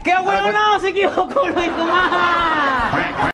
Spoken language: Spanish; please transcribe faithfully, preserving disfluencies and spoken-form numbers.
¡Qué bueno! No, se equivocó, lo hizo mal.